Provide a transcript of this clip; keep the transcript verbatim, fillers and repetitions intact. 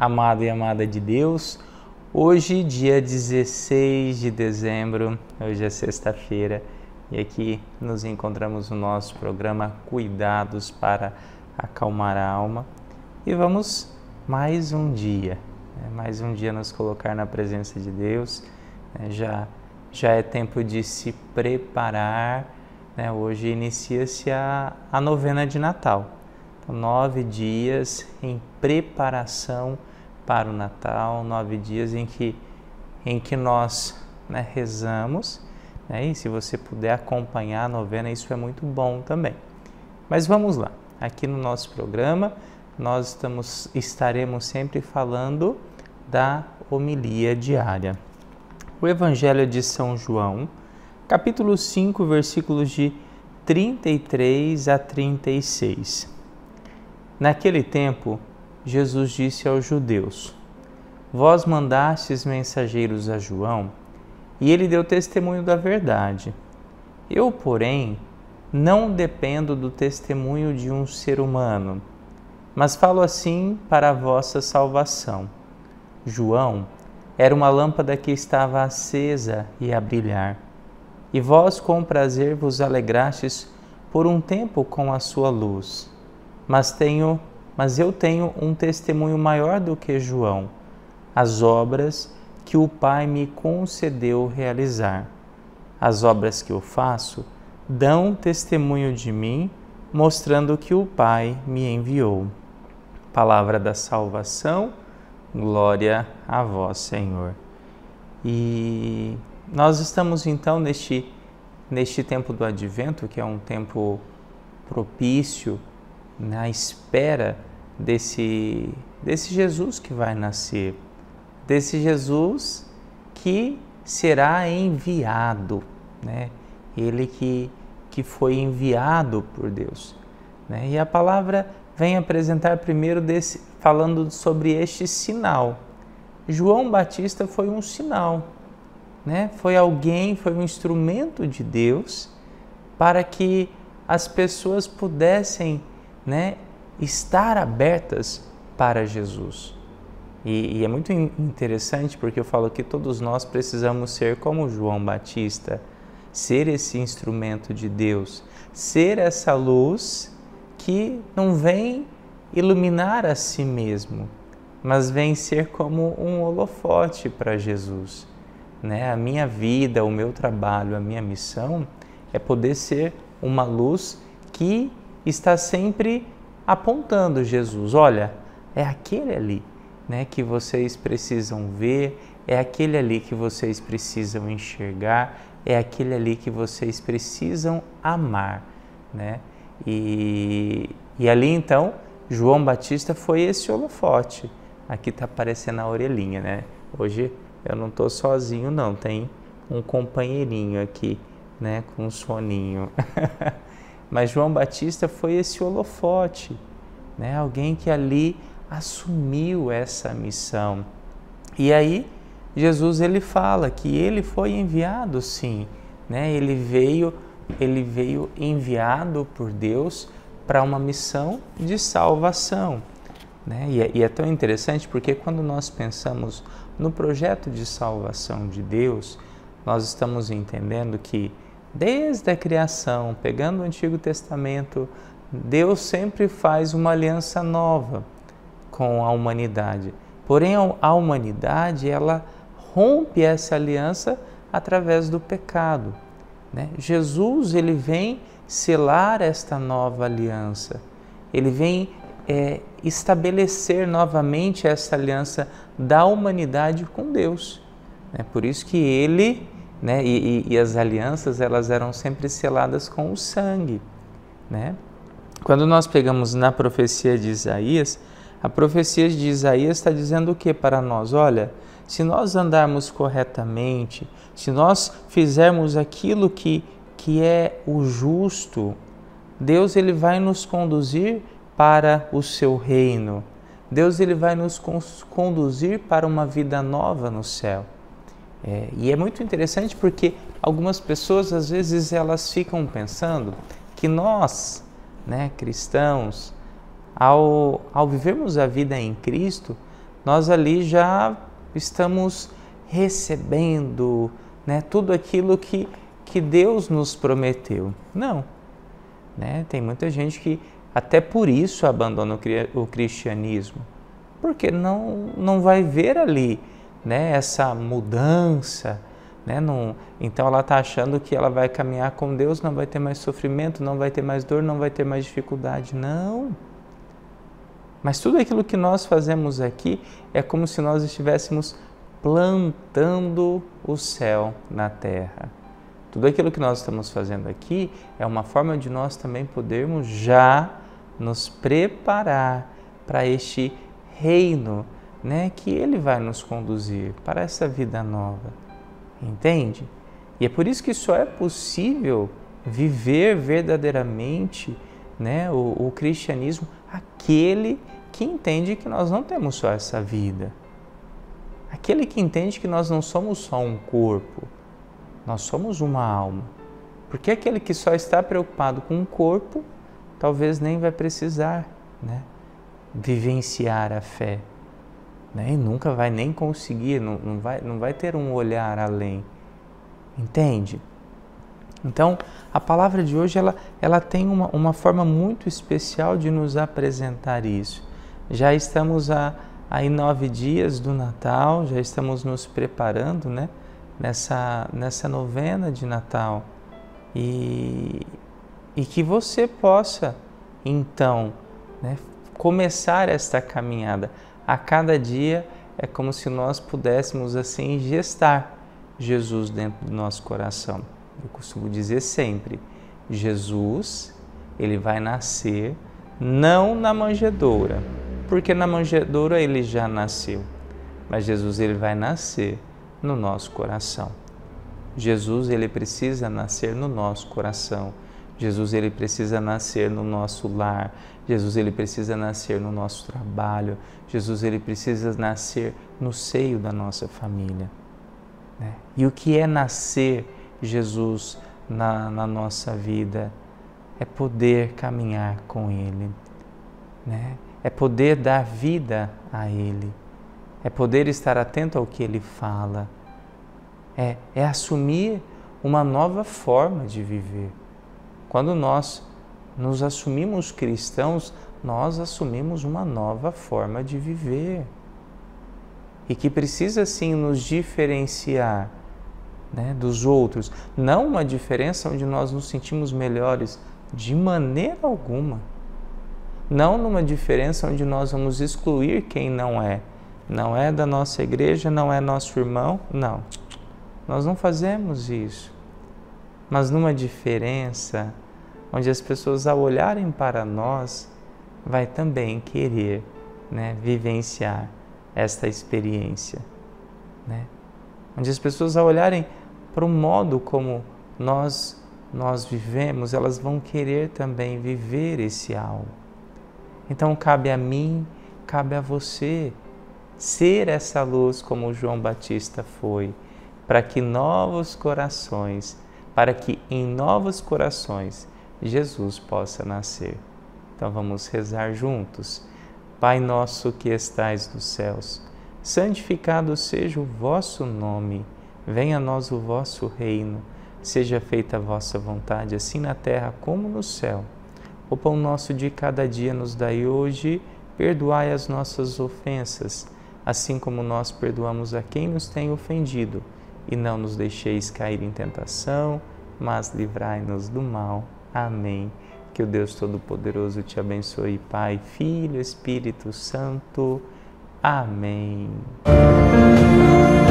amado e amada de Deus. Hoje, dia dezesseis de dezembro, hoje é sexta-feira, e aqui nos encontramos no nosso programa Cuidados para Acalmar a Alma. E vamos mais um dia, né? mais um dia nos colocar na presença de Deus. Né? Já, já é tempo de se preparar, né? Hoje inicia-se a, a novena de Natal. Então, nove dias em preparação para o Natal, nove dias em que, em que nós né, rezamos, né? E se você puder acompanhar a novena, isso é muito bom também. Mas vamos lá, aqui no nosso programa, nós estamos, estaremos sempre falando da homilia diária. O Evangelho de São João, capítulo cinco, versículos de trinta e três a trinta e seis. Naquele tempo, Jesus disse aos judeus: Vós mandastes mensageiros a João, e ele deu testemunho da verdade. Eu, porém, não dependo do testemunho de um ser humano, mas falo assim para a vossa salvação. João era uma lâmpada que estava acesa e a brilhar, e vós com prazer vos alegrastes por um tempo com a sua luz. Mas, tenho, mas eu tenho um testemunho maior do que João, as obras que o Pai me concedeu realizar. As obras que eu faço dão testemunho de mim, mostrando que o Pai me enviou. Palavra da salvação, glória a vós, Senhor. E nós estamos então neste, neste tempo do Advento, que é um tempo propício, na espera desse, desse Jesus que vai nascer, desse Jesus que será enviado, né? Ele que, que foi enviado por Deus. Né? E a palavra vem apresentar primeiro desse, falando sobre este sinal. João Batista foi um sinal, né? Foi alguém, foi um instrumento de Deus para que as pessoas pudessem né, estar abertas para Jesus. E, e é muito interessante porque eu falo que todos nós precisamos ser como João Batista, ser esse instrumento de Deus, ser essa luz que não vem iluminar a si mesmo, mas vem ser como um holofote para Jesus. Né? A minha vida, o meu trabalho, a minha missão é poder ser uma luz que está sempre apontando Jesus. Olha, é aquele ali, né, que vocês precisam ver, é aquele ali que vocês precisam enxergar, é aquele ali que vocês precisam amar, né? E, e ali então, João Batista foi esse holofote. Aqui está aparecendo a orelhinha, né? Hoje eu não estou sozinho não, tem um companheirinho aqui, né, com um soninho. Mas João Batista foi esse holofote, né? Alguém que ali assumiu essa missão. E aí Jesus ele fala que ele foi enviado, sim, né? Ele veio, ele veio enviado por Deus para uma missão de salvação, né? E é, e é tão interessante porque quando nós pensamos no projeto de salvação de Deus, nós estamos entendendo que desde a criação, pegando o Antigo Testamento, Deus sempre faz uma aliança nova com a humanidade. Porém, a humanidade, ela rompe essa aliança através do pecado. Né? Jesus, ele vem selar esta nova aliança. Ele vem é, estabelecer novamente essa aliança da humanidade com Deus. É por isso que ele... Né? E, e, e as alianças elas eram sempre seladas com o sangue. Né? Quando nós pegamos na profecia de Isaías, a profecia de Isaías está dizendo o que para nós? Olha, se nós andarmos corretamente, se nós fizermos aquilo que, que é o justo, Deus ele vai nos conduzir para o seu reino. Deus ele vai nos conduzir para uma vida nova no céu. É, e é muito interessante porque algumas pessoas, às vezes, elas ficam pensando que nós, né, cristãos, ao, ao vivermos a vida em Cristo, nós ali já estamos recebendo, né, tudo aquilo que, que Deus nos prometeu. Não. Né? Tem muita gente que até por isso abandona o cristianismo, porque não, não vai ver ali, né, essa mudança. Né? Não, então ela está achando que ela vai caminhar com Deus, não vai ter mais sofrimento, não vai ter mais dor, não vai ter mais dificuldade. Não. Mas tudo aquilo que nós fazemos aqui é como se nós estivéssemos plantando o céu na terra. Tudo aquilo que nós estamos fazendo aqui é uma forma de nós também podermos já nos preparar para este reino, né, que Ele vai nos conduzir para essa vida nova. Entende? E é por isso que só é possível viver verdadeiramente, né, o, o cristianismo, aquele que entende que nós não temos só essa vida. Aquele que entende que nós não somos só um corpo, nós somos uma alma. Porque aquele que só está preocupado com o corpo, talvez nem vai precisar, né, vivenciar a fé. Né? E nunca vai nem conseguir, não, não, vai, não vai ter um olhar além. Entende? Então, a palavra de hoje ela, ela tem uma, uma forma muito especial de nos apresentar isso. Já estamos a, a em nove dias do Natal, já estamos nos preparando, né, nessa, nessa novena de Natal. E, e que você possa, então, né, começar esta caminhada. A cada dia é como se nós pudéssemos assim gestar Jesus dentro do nosso coração. Eu costumo dizer sempre, Jesus, ele vai nascer não na manjedoura, porque na manjedoura ele já nasceu, mas Jesus ele vai nascer no nosso coração. Jesus ele precisa nascer no nosso coração. Jesus ele precisa nascer no nosso lar. Jesus ele precisa nascer no nosso trabalho. Jesus ele precisa nascer no seio da nossa família. Né? E o que é nascer Jesus na, na nossa vida? É poder caminhar com Ele. Né? É poder dar vida a Ele. É poder estar atento ao que Ele fala. É, é assumir uma nova forma de viver. Quando nós nos assumimos cristãos, nós assumimos uma nova forma de viver. E que precisa sim nos diferenciar, né, dos outros. Não uma diferença onde nós nos sentimos melhores de maneira alguma. Não numa diferença onde nós vamos excluir quem não é. Não é da nossa igreja, não é nosso irmão, não. Nós não fazemos isso. Mas numa diferença onde as pessoas, ao olharem para nós, vai também querer, né, vivenciar esta experiência. Né? Onde as pessoas, ao olharem para o modo como nós, nós vivemos, elas vão querer também viver esse algo. Então cabe a mim, cabe a você ser essa luz como João Batista foi, para que novos corações, para que em novos corações Jesus possa nascer. Então vamos rezar juntos. Pai nosso que estais nos céus, santificado seja o vosso nome. Venha a nós o vosso reino. Seja feita a vossa vontade, assim na terra como no céu. O pão nosso de cada dia nos dai hoje. Perdoai as nossas ofensas, assim como nós perdoamos a quem nos tem ofendido. E não nos deixeis cair em tentação, mas livrai-nos do mal. Amém. Que o Deus Todo-Poderoso te abençoe, Pai, Filho, Espírito Santo. Amém.